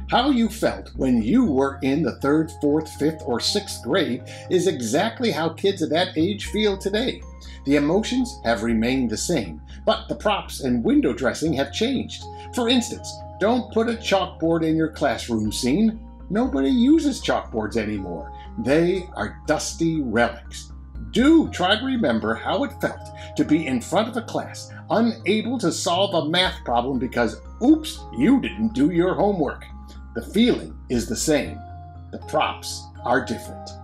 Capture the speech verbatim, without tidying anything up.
How you felt when you were in the third, fourth, fifth, or sixth grade is exactly how kids at that age feel today. The emotions have remained the same, but the props and window dressing have changed. For instance, don't put a chalkboard in your classroom scene. Nobody uses chalkboards anymore. They are dusty relics. Do try to remember how it felt to be in front of a class, unable to solve a math problem because, oops, you didn't do your homework. The feeling is the same. The props are different.